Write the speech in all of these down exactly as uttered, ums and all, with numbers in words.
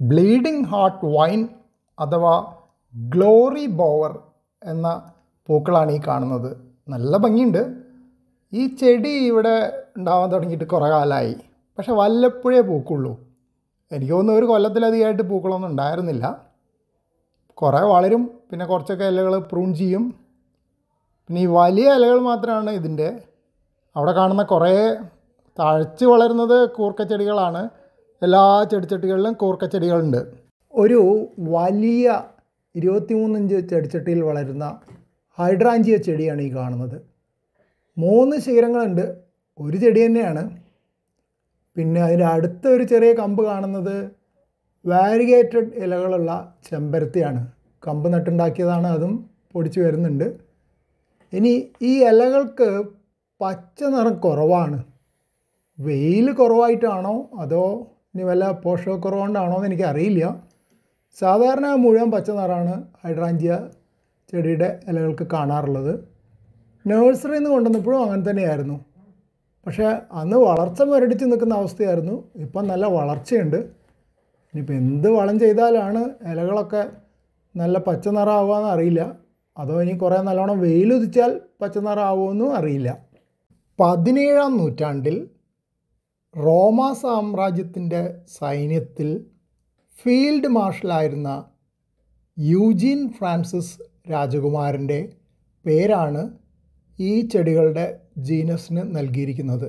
Bleeding heart vine അഥവാ glory bower എന്ന പൂക്കളാണ് ഈ കാണുന്നത്. നല്ല ഭംഗിയുണ്ട്. ഈ ചെടി ഇവിടെ ഉണ്ടാവാൻ തുടങ്ങിയിട്ട് കുറേ കാലമായി. പക്ഷെ വല്ലപ്പോഴേ പൂക്കുള്ളൂ. എനിക്ക് തോന്നുന്നു ഒരു കൊല്ലത്തിലധികമായിട്ട് പൂക്കളൊന്നും ഉണ്ടായിരുന്നില്ല. കുറേ വളരും, പിന്നെ കുറച്ചൊക്കെ ഇലകൾ പ്രൂൺ ചെയ്യും. പിന്നെ ഈ വലിയ ഇലകൾ മാത്രമാണ് ഇതിൻ്റെ. അവിടെ കാണുന്ന കുറേ തഴച്ച് വളരുന്നത് കൂർക്കച്ചെടികളാണ്. എല്ലാ ചെടിച്ചട്ടികളിലും കൂർക്കച്ചെടികളുണ്ട്. ഒരു വലിയ ഇരുപത്തിമൂന്ന് ഇഞ്ച് ചെടിച്ചട്ടിയിൽ വളരുന്ന ഹൈഡ്രാഞ്ചിയ ചെടിയാണ് ഈ കാണുന്നത്. മൂന്ന് ശിഖരങ്ങളുണ്ട്. ഒരു ചെടി തന്നെയാണ്. പിന്നെ അതിൻ്റെ അടുത്ത ഒരു ചെറിയ കമ്പ് കാണുന്നത് വാരിഗേറ്റഡ് ഇലകളുള്ള ചെമ്പരത്തിയാണ്. കമ്പ് നട്ടുണ്ടാക്കിയതാണ്, അതും പൊടിച്ച് വരുന്നുണ്ട്. ഇനി ഈ ഇലകൾക്ക് പച്ച നിറം കുറവാണ്. വെയിൽ കുറവായിട്ടാണോ അതോ ഇനി വല്ല പോഷകക്കുറവുകൊണ്ടാണോ എന്ന് എനിക്കറിയില്ല. സാധാരണ മുഴുവൻ പച്ച നിറമാണ് ഹൈഡ്രാഞ്ചിയ ചെടിയുടെ ഇലകൾക്ക് കാണാറുള്ളത്. നഴ്സറിയിൽ നിന്ന് കൊണ്ടുവന്നപ്പോഴും അങ്ങനെ തന്നെയായിരുന്നു. പക്ഷേ അന്ന് വളർച്ച മുരടിച്ച് നിൽക്കുന്ന അവസ്ഥയായിരുന്നു. ഇപ്പം നല്ല വളർച്ചയുണ്ട്. ഇനിയിപ്പോൾ എന്ത് വളം ചെയ്താലാണ് ഇലകളൊക്കെ നല്ല പച്ച നിറമാവുകയെന്ന് അറിയില്ല. അതോ ഇനി കുറേ നല്ലോണം വെയിലുദിച്ചാൽ പച്ച നിറമാവുമെന്നും അറിയില്ല. പതിനേഴാം നൂറ്റാണ്ടിൽ റോമ സാമ്രാജ്യത്തിൻ്റെ സൈന്യത്തിൽ ഫീൽഡ് മാർഷലായിരുന്ന യൂജീൻ ഫ്രാൻസിസ് രാജകുമാരൻ്റെ പേരാണ് ഈ ചെടികളുടെ ജീനസിന് നൽകിയിരിക്കുന്നത്.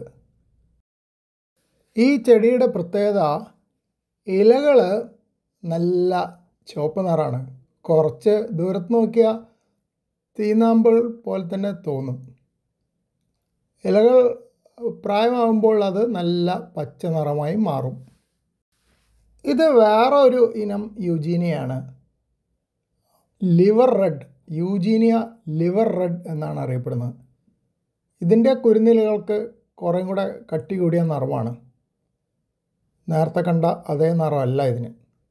ഈ ചെടിയുടെ പ്രത്യേകത ഇലകൾ നല്ല ചുവപ്പ് നിറമാണ്. കുറച്ച് ദൂരത്ത് നോക്കിയാൽ തീനാമ്പൽ പോലെ തന്നെ തോന്നും. ഇലകൾ പ്രായമാകുമ്പോൾ അത് നല്ല പച്ച നിറമായി മാറും. ഇത് വേറെ ഒരു ഇനം യൂജീനിയാണ്. Liver red, Eugenia liver red എന്നാണ് അറിയപ്പെടുന്നത്. ഇതിൻ്റെ കുരുന്നിലകൾക്ക് കുറേ കൂടെ കട്ടി കൂടിയ നിറമാണ്. നേരത്തെ കണ്ട അതേ നിറമല്ല ഇതിന്.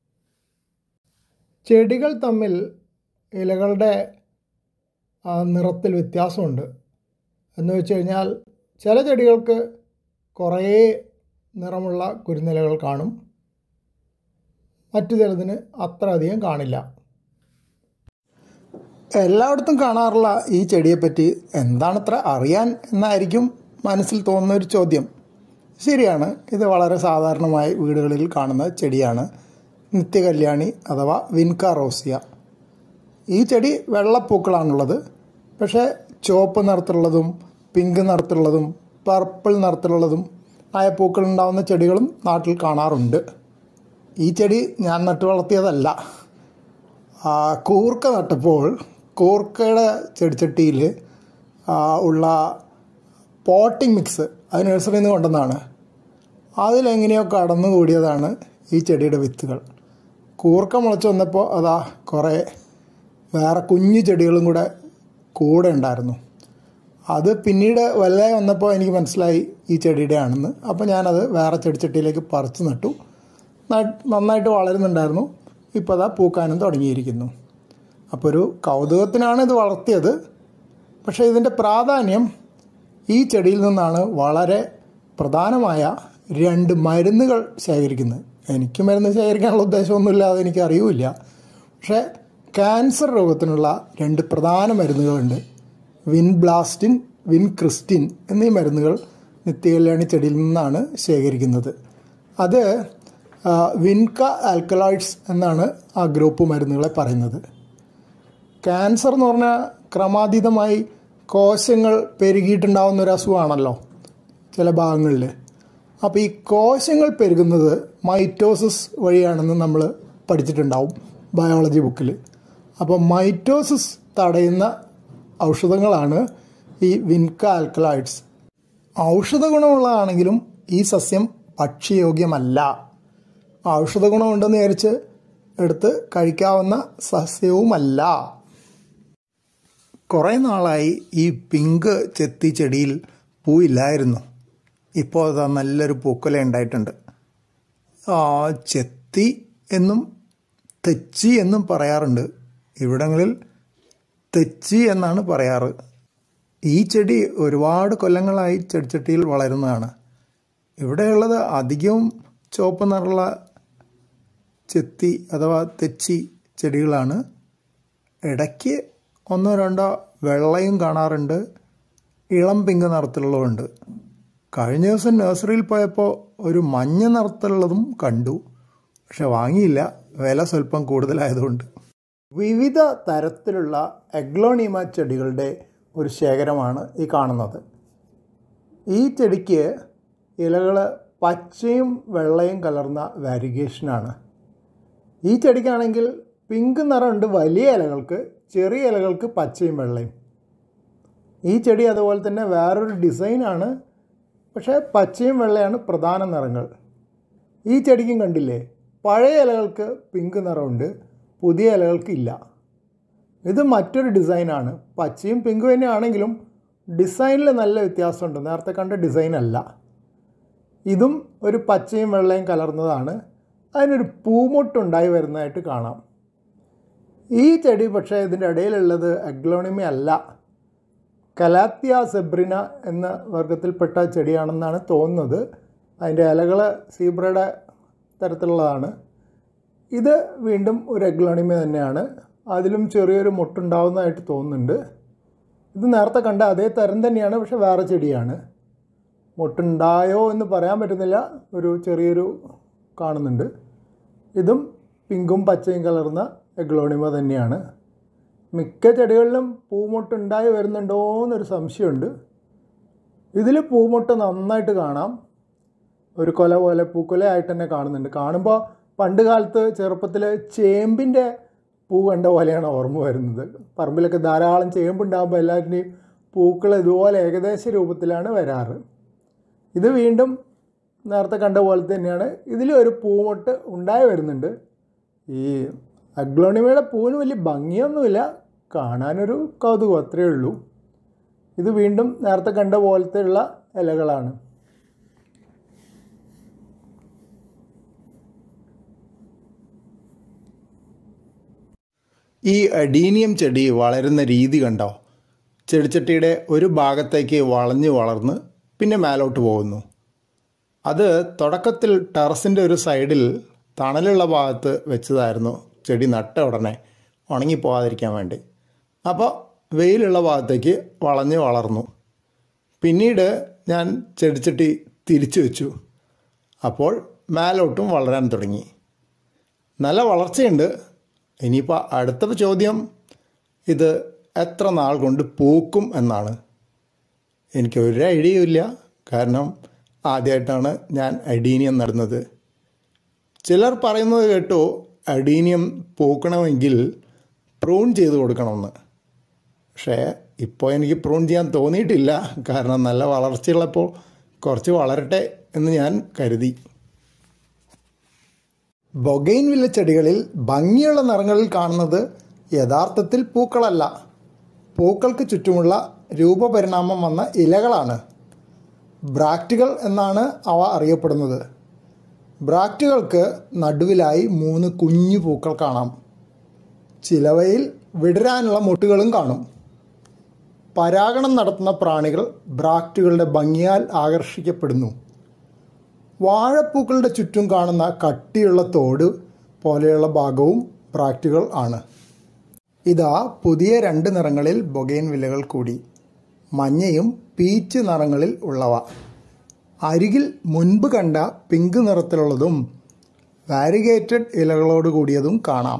ചെടികൾ തമ്മിൽ ഇലകളുടെ നിറത്തിൽ വ്യത്യാസമുണ്ട്. എന്ന് വെച്ച് കഴിഞ്ഞാൽ ചില ചെടികൾക്ക് കുറേ നിറമുള്ള കുരുന്നിലകൾ കാണും, മറ്റു ചിലതിന് അത്ര അധികം കാണില്ല. എല്ലായിടത്തും കാണാറുള്ള ഈ ചെടിയെപ്പറ്റി എന്താണത്ര അറിയാൻ എന്നായിരിക്കും മനസ്സിൽ തോന്നുന്ന ഒരു ചോദ്യം. ശരിയാണ്, ഇത് വളരെ സാധാരണമായി വീടുകളിൽ കാണുന്ന ചെടിയാണ്. നിത്യകല്യാണി അഥവാ വിൻക റോസിയ. ഈ ചെടി വെള്ളപ്പൂക്കളാണുള്ളത്. പക്ഷേ ചുവപ്പ് നിറത്തിലുള്ളതും പിങ്ക് നിറത്തിലുള്ളതും പർപ്പിൾ നിറത്തിലുള്ളതും ആയ പൂക്കൾ ഉണ്ടാകുന്ന ചെടികളും നാട്ടിൽ കാണാറുണ്ട്. ഈ ചെടി ഞാൻ നട്ടു വളർത്തിയതല്ല. കൂർക്ക നട്ടപ്പോൾ കൂർക്കയുടെ ചെടിച്ചട്ടിയിൽ ഉള്ള പോട്ടിംഗ് മിക്സ് അത് നഴ്സറിയിൽ നിന്ന് കൊണ്ടുവന്നതാണ്. അതിലെങ്ങനെയോ കടന്നു കൂടിയതാണ് ഈ ചെടിയുടെ വിത്തുകൾ. കൂർക്ക മുളച്ച് വന്നപ്പോൾ അതാ കുറേ വേറെ കുഞ്ഞു ചെടികളും കൂടെ കൂടെ ഉണ്ടായിരുന്നു. അത് പിന്നീട് വലുതായി വന്നപ്പോൾ എനിക്ക് മനസ്സിലായി ഈ ചെടിയുടെ ആണെന്ന്. അപ്പോൾ ഞാനത് വേറെ ചെടിച്ചട്ടിയിലേക്ക് പറിച്ച് നട്ടു. നന്നായിട്ട് വളരുന്നുണ്ടായിരുന്നു. ഇപ്പോൾ അതാ പൂക്കാനും തുടങ്ങിയിരിക്കുന്നു. അപ്പോൾ ഒരു കൗതുകത്തിനാണ് ഇത് വളർത്തിയത്. പക്ഷേ ഇതിൻ്റെ പ്രാധാന്യം ഈ ചെടിയിൽ നിന്നാണ് വളരെ പ്രധാനമായ രണ്ട് മരുന്നുകൾ ശേഖരിക്കുന്നത്. എനിക്ക് മരുന്ന് ശേഖരിക്കാനുള്ള ഉദ്ദേശമൊന്നുമില്ല, അതെനിക്ക് അറിയില്ല. പക്ഷേ ക്യാൻസർ രോഗത്തിനുള്ള രണ്ട് പ്രധാന മരുന്നുകളുണ്ട്. വിൻബ്ലാസ്റ്റിൻ, വിൻക്രിസ്റ്റിൻ എന്നീ മരുന്നുകൾ നിത്യകല്യാണി ചെടിയിൽ നിന്നാണ് ശേഖരിക്കുന്നത്. അത് വിൻക ആൽക്കലോയിഡ്സ് എന്നാണ് ആ ഗ്രൂപ്പ് മരുന്നുകളെ പറയുന്നത്. ക്യാൻസർ എന്ന് പറഞ്ഞാൽ ക്രമാതീതമായി കോശങ്ങൾ പെരുകിയിട്ടുണ്ടാവുന്ന ഒരു അസുഖമാണല്ലോ ചില ഭാഗങ്ങളിൽ. അപ്പോൾ ഈ കോശങ്ങൾ പെരുകുന്നത് മൈറ്റോസിസ് വഴിയാണെന്ന് നമ്മൾ പഠിച്ചിട്ടുണ്ടാവും ബയോളജി ബുക്കിൽ. അപ്പോൾ മൈറ്റോസിസ് തടയുന്ന ഔഷധങ്ങളാണ് ഈ വിൻക ആൽക്കലോയിഡ്സ്. ഔഷധ ഗുണമുള്ളതാണെങ്കിലും ഈ സസ്യം ഭക്ഷ്യയോഗ്യമല്ല. ഔഷധ ഗുണമുണ്ടെന്ന് വിചാരിച്ച് എടുത്ത് കഴിക്കാവുന്ന സസ്യവുമല്ല. കുറേ നാളായി ഈ പിങ്ക് ചെത്തി ചെടിയിൽ പൂവില്ലായിരുന്നു. ഇപ്പോൾ അതാ നല്ലൊരു പൂക്കുല ഉണ്ടായിട്ടുണ്ട്. ചെത്തി എന്നും തെച്ചി എന്നും പറയാറുണ്ട്. ഇവിടങ്ങളിൽ തെച്ചി എന്നാണ് പറയാറ്. ഈ ചെടി ഒരുപാട് കൊല്ലങ്ങളായി ചെടിച്ചട്ടിയിൽ വളരുന്നതാണ്. ഇവിടെയുള്ളത് അധികവും ചുവപ്പ് നിറമുള്ള ചെത്തി അഥവാ തെച്ചി ചെടികളാണ്. ഇടയ്ക്ക് ഒന്നോ രണ്ടോ വെള്ളയും കാണാറുണ്ട്, ഇളം പിങ്ക് നിറത്തിലുള്ളതുണ്ട്. കഴിഞ്ഞ ദിവസം നഴ്സറിയിൽ പോയപ്പോൾ ഒരു മഞ്ഞ നിറത്തിലുള്ളതും കണ്ടു, പക്ഷെ വാങ്ങിയില്ല, വില സ്വല്പം കൂടുതലായതുകൊണ്ട്. വിവിധ തരത്തിലുള്ള എഗ്ലോണിമ ചെടികളുടെ ഒരു ശേഖരമാണ് ഈ കാണുന്നത്. ഈ ചെടിക്ക് ഇലകൾ പച്ചയും വെള്ളയും കലർന്ന വാരിഗേഷനാണ്. ഈ ചെടിക്കാണെങ്കിൽ പിങ്ക് നിറമുണ്ട് വലിയ ഇലകൾക്ക്, ചെറിയ ഇലകൾക്ക് പച്ചയും വെള്ളയും. ഈ ചെടി അതുപോലെ തന്നെ വേറൊരു ഡിസൈനാണ്, പക്ഷേ പച്ചയും വെള്ളയാണ് പ്രധാന നിറങ്ങൾ. ഈ ചെടിക്കും കണ്ടില്ലേ, പഴയ ഇലകൾക്ക് പിങ്ക് നിറമുണ്ട്, പുതിയ ഇലകൾക്ക് ഇല്ല. ഇത് മറ്റൊരു ഡിസൈനാണ്. പച്ചയും പിങ്കും തന്നെ ആണെങ്കിലും ഡിസൈനിൽ നല്ല വ്യത്യാസമുണ്ട്, നേരത്തെ കണ്ട ഡിസൈൻ അല്ല. ഇതും ഒരു പച്ചയും വെള്ളയും കലർന്നതാണ്. അതിനൊരു പൂമൊട്ടുണ്ടായി വരുന്നതായിട്ട് കാണാം. ഈ ചെടി പക്ഷേ ഇതിൻ്റെ ഇടയിലുള്ളത് അഗ്ലോണിമ അല്ല, കലാത്തിയ സെബ്രിന എന്ന വർഗത്തിൽപ്പെട്ട ചെടിയാണെന്നാണ് തോന്നുന്നത്. അതിൻ്റെ ഇലകൾ സീബ്രയുടെ തരത്തിലുള്ളതാണ്. ഇത് വീണ്ടും ഒരു അഗ്ലോണിമ തന്നെയാണ്, അതിലും ചെറിയൊരു മൊട്ടുണ്ടാവുന്നതായിട്ട് തോന്നുന്നുണ്ട്. ഇത് നേരത്തെ കണ്ട അതേ തരം തന്നെയാണ്, പക്ഷെ വേറെ ചെടിയാണ്. മൊട്ടുണ്ടായോ എന്ന് പറയാൻ പറ്റുന്നില്ല, ഒരു ചെറിയൊരു കാണുന്നുണ്ട്. ഇതും പിങ്കും പച്ചയും കലർന്ന എഗ്ലോണിമ തന്നെയാണ്. മിക്ക ചെടികളിലും പൂമൊട്ടുണ്ടായി വരുന്നുണ്ടോ എന്നൊരു സംശയമുണ്ട്. ഇതിൽ പൂമൊട്ട് നന്നായിട്ട് കാണാം, ഒരു കൊല പോലെ പൂക്കൊലയായിട്ട് തന്നെ കാണുന്നുണ്ട്. കാണുമ്പോൾ പണ്ട് കാലത്ത് ചെറുപ്പത്തിൽ ചേമ്പിൻ്റെ പൂ കണ്ട പോലെയാണ് ഓർമ്മ വരുന്നത്. പറമ്പിലൊക്കെ ധാരാളം ചേമ്പുണ്ടാകുമ്പോൾ എല്ലാവരുടെയും പൂക്കൾ ഇതുപോലെ ഏകദേശ രൂപത്തിലാണ് വരാറ്. ഇത് വീണ്ടും നേരത്തെ കണ്ട പോലെ തന്നെയാണ്. ഇതിൽ ഒരു പൂമൊട്ട് ഉണ്ടായി വരുന്നുണ്ട്. ഈ അഗ്ലോണിമയുടെ പൂവിന് വലിയ ഭംഗിയൊന്നുമില്ല, കാണാനൊരു കൗതുകം, അത്രയേ ഉള്ളൂ. ഇത് വീണ്ടും നേരത്തെ കണ്ട പോലത്തെ ഉള്ള ഇലകളാണ്. ഈ അഡീനിയം ചെടി വളരുന്ന രീതി കണ്ടോ? ചെടിച്ചട്ടിയുടെ ഒരു ഭാഗത്തേക്ക് വളഞ്ഞ് വളർന്ന് പിന്നെ മേലോട്ട് പോകുന്നു. അത് തുടക്കത്തിൽ ടെറസിൻ്റെ ഒരു സൈഡിൽ തണലുള്ള ഭാഗത്ത് വെച്ചതായിരുന്നു, ചെടി നട്ട ഉടനെ ഉണങ്ങിപ്പോകാതിരിക്കാൻ വേണ്ടി. അപ്പോൾ വെയിലുള്ള ഭാഗത്തേക്ക് വളഞ്ഞ് വളർന്നു. പിന്നീട് ഞാൻ ചെടിച്ചട്ടി തിരിച്ചു വെച്ചു. അപ്പോൾ മേലോട്ടും വളരാൻ തുടങ്ങി. നല്ല വളർച്ചയുണ്ട്. ഇനിയിപ്പോൾ അടുത്ത ചോദ്യം, ഇത് എത്ര നാൾ കൊണ്ട് പൂക്കും എന്നാണ്. എനിക്ക് ഒരു ഐഡിയയും ഇല്ല, കാരണം ആദ്യമായിട്ടാണ് ഞാൻ അഡീനിയം നടുന്നത്. ചിലർ പറയുന്നത് കേട്ടു, അഡീനിയം പൂക്കണമെങ്കിൽ പ്രൂൺ ചെയ്ത് കൊടുക്കണമെന്ന്. പക്ഷേ ഇപ്പോൾ എനിക്ക് പ്രൂൺ ചെയ്യാൻ തോന്നിയിട്ടില്ല, കാരണം നല്ല വളർച്ചയുള്ളപ്പോൾ കുറച്ച് വളരട്ടെ എന്ന് ഞാൻ കരുതി. ബൊഗെയിൻവില്ല ചെടികളിൽ ഭംഗിയുള്ള നിറങ്ങളിൽ കാണുന്നത് യഥാർത്ഥത്തിൽ പൂക്കളല്ല, പൂക്കൾക്ക് ചുറ്റുമുള്ള രൂപപരിണാമം വന്ന ഇലകളാണ്. ബ്രാക്റ്റുകൾ എന്നാണ് അവ അറിയപ്പെടുന്നത്. ബ്രാക്റ്റുകൾക്ക് നടുവിലായി മൂന്ന് കുഞ്ഞു പൂക്കൾ കാണാം. ചിലവയിൽ വിടരാനുള്ള മൊട്ടുകളും കാണും. പരാഗണം നടത്തുന്ന പ്രാണികൾ ബ്രാക്റ്റുകളുടെ ഭംഗിയാൽ ആകർഷിക്കപ്പെടുന്നു. വാഴപ്പൂക്കളുടെ ചുറ്റും കാണുന്ന കട്ടിയുള്ള തോട് പോലെയുള്ള ഭാഗവും ബ്രാക്റ്റുകൾ ആണ്. ഇതാ പുതിയ രണ്ട് നിറങ്ങളിൽ ബൊഗെയിൻവില്ലകൾ കൂടി, മഞ്ഞയും പീച്ച് നിറങ്ങളിൽ ഉള്ളവ. അരികിൽ മുൻപ് കണ്ട പിങ്ക് നിറത്തിലുള്ളതും വാരിഗേറ്റഡ് ഇലകളോട് കൂടിയതും കാണാം.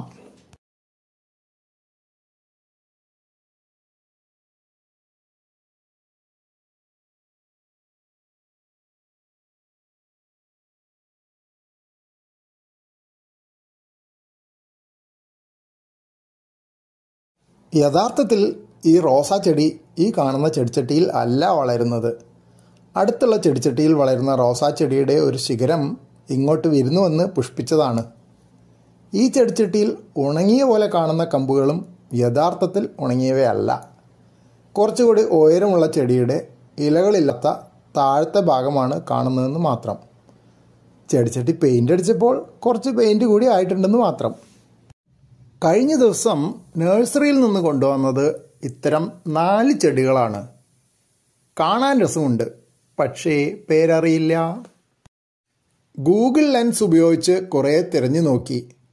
യഥാർത്ഥത്തിൽ ഈ റോസാ ചെടി ഈ കാണുന്ന ചെടിച്ചട്ടിയിൽ അല്ല വളരുന്നത്. അടുത്തുള്ള ചെടിച്ചട്ടിയിൽ വളരുന്ന റോസാ ചെടിയുടെ ഒരു ശിഖരം ഇങ്ങോട്ട് വിരുന്നു വന്ന് പുഷ്പിച്ചതാണ്. ഈ ചെടിച്ചട്ടിയിൽ ഉണങ്ങിയ പോലെ കാണുന്ന കമ്പുകളും യഥാർത്ഥത്തിൽ ഉണങ്ങിയവയല്ല. കുറച്ചുകൂടി ഉയരമുള്ള ചെടിയുടെ ഇലകളില്ലാത്ത താഴത്തെ ഭാഗമാണ് കാണുന്നതെന്ന് മാത്രം. ചെടിച്ചട്ടി പെയിൻ്റ് അടിച്ചപ്പോൾ കുറച്ച് പെയിൻറ്റ് കൂടി ആയിട്ടുണ്ടെന്ന് മാത്രം. കഴിഞ്ഞ ദിവസം നഴ്സറിയിൽ നിന്ന് കൊണ്ടുവന്നത് ഇത്തരം നാല് ചെടികളാണ്. കാണാൻ രസമുണ്ട്, പക്ഷേ പേരറിയില്ല. ഗൂഗിൾ ലെൻസ് ഉപയോഗിച്ച് കുറേ തിരഞ്ഞു നോക്കി,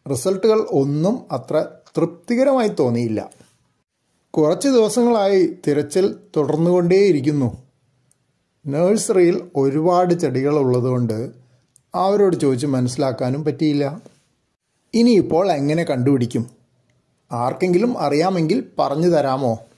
റിസൾട്ടുകൾ ഒന്നും അത്ര തൃപ്തികരമായി തോന്നിയില്ല. കുറച്ച് ദിവസങ്ങളായി തിരച്ചിൽ തുടർന്നുകൊണ്ടേയിരിക്കുന്നു. നഴ്സറിയിൽ ഒരുപാട് ചെടികൾ ഉള്ളതുകൊണ്ട് അവരോട് ചോദിച്ച് മനസ്സിലാക്കാനും പറ്റിയില്ല. ഇനിയിപ്പോൾ എങ്ങനെ കണ്ടുപിടിക്കും? ആർക്കെങ്കിലും അറിയാമെങ്കിൽ പറഞ്ഞു തരാമോ?